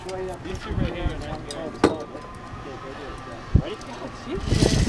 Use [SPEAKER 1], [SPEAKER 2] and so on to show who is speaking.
[SPEAKER 1] These two right here and right here. Ready? Let's see.